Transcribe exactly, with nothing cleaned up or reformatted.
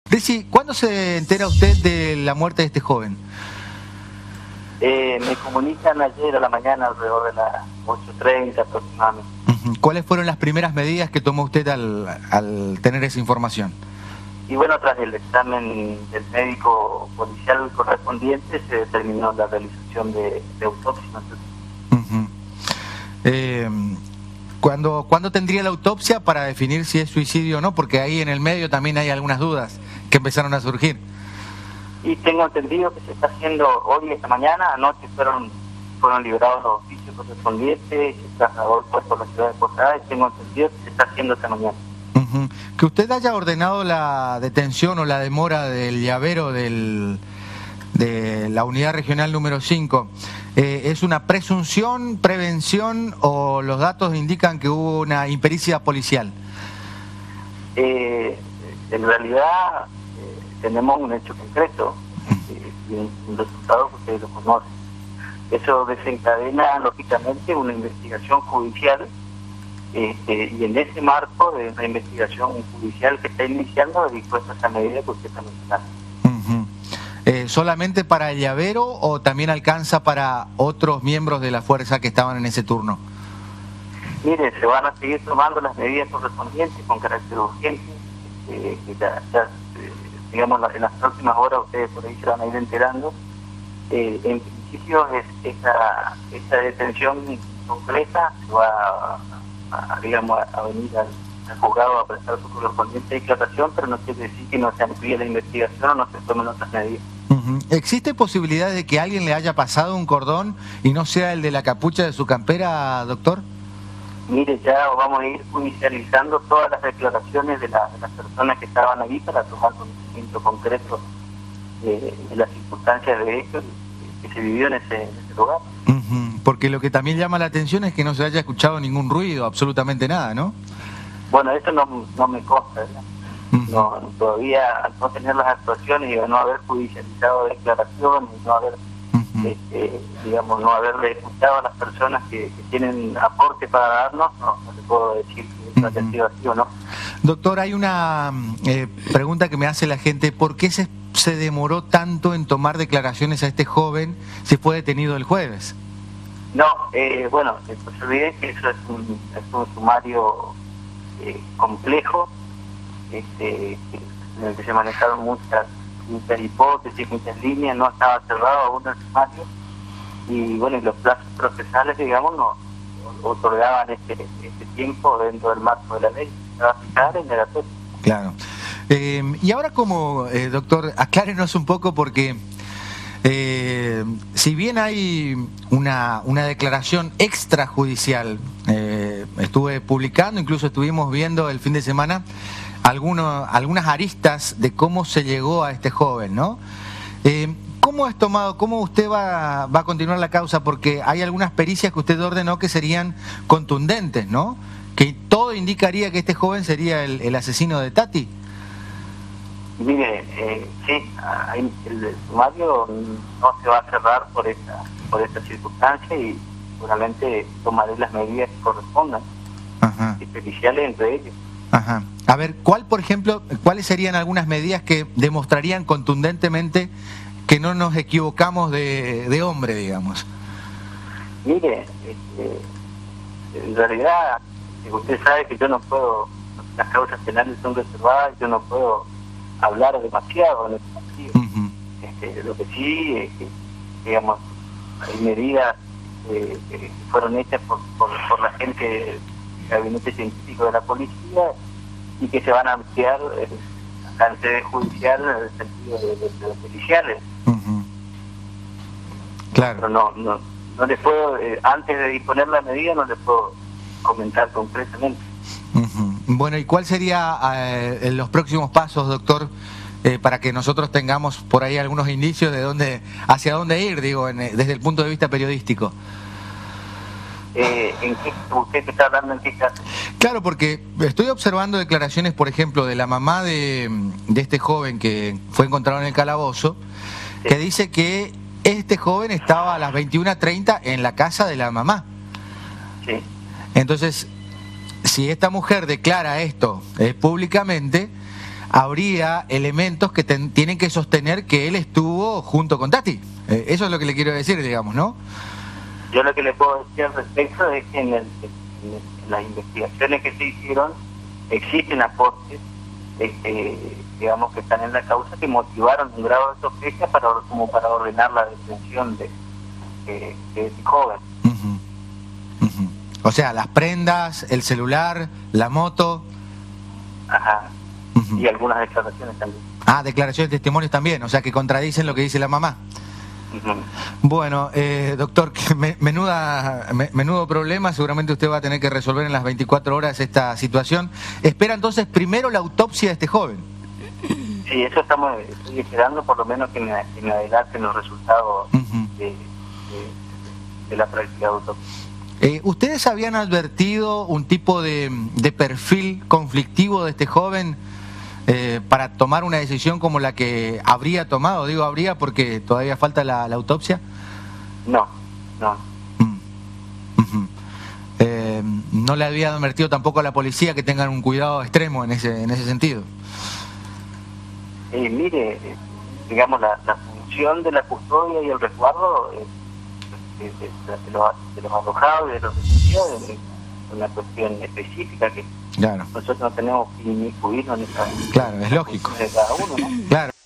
Desi, ¿cuándo se entera usted de la muerte de este joven? Eh, me comunican ayer a la mañana alrededor de las ocho treinta aproximadamente. Uh-huh. ¿Cuáles fueron las primeras medidas que tomó usted al, al tener esa información? Y bueno, tras el examen del médico policial correspondiente se determinó la realización de, de autopsia. Uh-huh. eh, ¿cuándo, ¿Cuándo tendría la autopsia para definir si es suicidio o no? Porque ahí en el medio también hay algunas dudas que empezaron a surgir. Y tengo entendido que se está haciendo hoy, esta mañana, anoche fueron fueron liberados los oficios correspondientes, se trasladó el cuerpo a la ciudad de Posada y tengo entendido que se está haciendo esta mañana. Uh-huh. Que usted haya ordenado la detención o la demora del llavero del, de la unidad regional número cinco, eh, ¿es una presunción, prevención o los datos indican que hubo una impericia policial? Eh, en realidad eh, tenemos un hecho concreto eh, y un, un resultado que ustedes lo conocen. Eso desencadena lógicamente una investigación judicial. Este, y en ese marco de una investigación judicial que está iniciando, dispuesta a esa medida que usted está mencionando. Uh-huh. eh, ¿Solamente para el llavero o también alcanza para otros miembros de la fuerza que estaban en ese turno? Mire, se van a seguir tomando las medidas correspondientes con carácter urgente, eh, que ya, ya eh, digamos, en las próximas horas ustedes por ahí se van a ir enterando. Eh, en principio, es, esa, esa detención completa se va a A, digamos, a, a venir al, al juzgado a prestar su correspondiente declaración, pero no quiere decir que no se amplíe la investigación o no se tomen otras medidas. Uh-huh. ¿Existe posibilidad de que a alguien le haya pasado un cordón y no sea el de la capucha de su campera, doctor? Mire, ya vamos a ir judicializando todas las declaraciones de, la, de las personas que estaban ahí para tomar conocimiento concreto de, de las circunstancias de esto que se vivió en ese, en ese lugar. Uh-huh. Porque lo que también llama la atención es que no se haya escuchado ningún ruido, absolutamente nada, ¿no? Bueno, eso no, no me consta, ¿verdad? Uh-huh. No, todavía al no tener las actuaciones y no haber judicializado declaraciones, no haber, uh-huh. este, digamos, no haberle escuchado a las personas que, que tienen aporte para darnos, no, no le puedo decir que eso uh-huh. haya sido así o no. Doctor, hay una eh, pregunta que me hace la gente: ¿por qué se, se demoró tanto en tomar declaraciones a este joven si fue detenido el jueves? No, eh, bueno, no se olviden que eso es un, es un sumario eh, complejo, este, en el que se manejaron muchas, muchas hipótesis, muchas líneas, no estaba cerrado aún el sumario, y bueno, y los plazos procesales, digamos, no otorgaban este, este tiempo dentro del marco de la ley, se va a fijar en el aspecto. Claro. Eh, y ahora como, eh, doctor, aclárenos un poco porque... Eh, si bien hay una, una declaración extrajudicial, eh, estuve publicando, incluso estuvimos viendo el fin de semana alguno, algunas aristas de cómo se llegó a este joven, ¿no? Eh, ¿Cómo es tomado, cómo usted va, va a continuar la causa? Porque hay algunas pericias que usted ordenó que serían contundentes, ¿no? Que todo indicaría que este joven sería el, el asesino de Tati. Mire, eh, sí, hay, el, el sumario no se va a cerrar por esta por esta circunstancia y seguramente tomaré las medidas que correspondan, especiales entre ellos. Ajá. A ver, ¿cuál, por ejemplo, cuáles serían algunas medidas que demostrarían contundentemente que no nos equivocamos de, de hombre, digamos? Mire, este, en realidad, usted sabe que yo no puedo, las causas penales son reservadas, yo no puedo hablar demasiado en ese sentido. Uh-huh. Este, lo que sí es que, digamos, hay medidas eh, que fueron hechas por, por, por la gente del gabinete científico de la policía y que se van a ampliar eh, a la sede judicial en el sentido de, de, de los policiales. Uh-huh. Claro. Pero no, no, no les puedo, eh, antes de disponer la medida, no les puedo comentar concretamente. Uh-huh. Bueno, ¿y cuál sería eh, los próximos pasos, doctor, eh, para que nosotros tengamos por ahí algunos indicios de dónde, hacia dónde ir, digo, en, desde el punto de vista periodístico? Eh, ¿En qué usted está hablando en qué caso? Claro, porque estoy observando declaraciones, por ejemplo, de la mamá de, de este joven que fue encontrado en el calabozo, sí, que dice que este joven estaba a las veintiuna treinta en la casa de la mamá. Sí. Entonces, si esta mujer declara esto eh, públicamente, habría elementos que ten, tienen que sostener que él estuvo junto con Tati. Eh, eso es lo que le quiero decir, digamos, ¿no? Yo lo que le puedo decir al respecto es que en, el, en las investigaciones que se hicieron existen aportes, este, digamos, que están en la causa, que motivaron un grado de sospecha para, como para ordenar la detención de, de, de ese joven. Uh-huh. Uh-huh. O sea, las prendas, el celular, la moto. Ajá. Uh-huh. Y algunas declaraciones también. Ah, declaraciones, testimonios también, o sea, que contradicen lo que dice la mamá. Uh-huh. Bueno, eh, doctor, menuda, menudo problema, seguramente usted va a tener que resolver en las veinticuatro horas esta situación. Espera entonces primero la autopsia de este joven. Sí, eso estamos estoy esperando, por lo menos que me, que me adelanten los resultados uh-huh. de, de, de la práctica de autopsia. Eh, ¿Ustedes habían advertido un tipo de, de perfil conflictivo de este joven eh, para tomar una decisión como la que habría tomado? Digo habría porque todavía falta la, la autopsia. No, no. Mm. Uh-huh. eh, ¿No le había advertido tampoco a la policía que tengan un cuidado extremo en ese, en ese sentido? Eh, mire, digamos, la, la función de la custodia y el resguardo eh, de, de, de, los, de los alojados y de los detenidos es una cuestión específica que claro. nosotros no tenemos que inmiscuirnos en esa... Claro, es lógico. De cada uno, ¿no? Claro.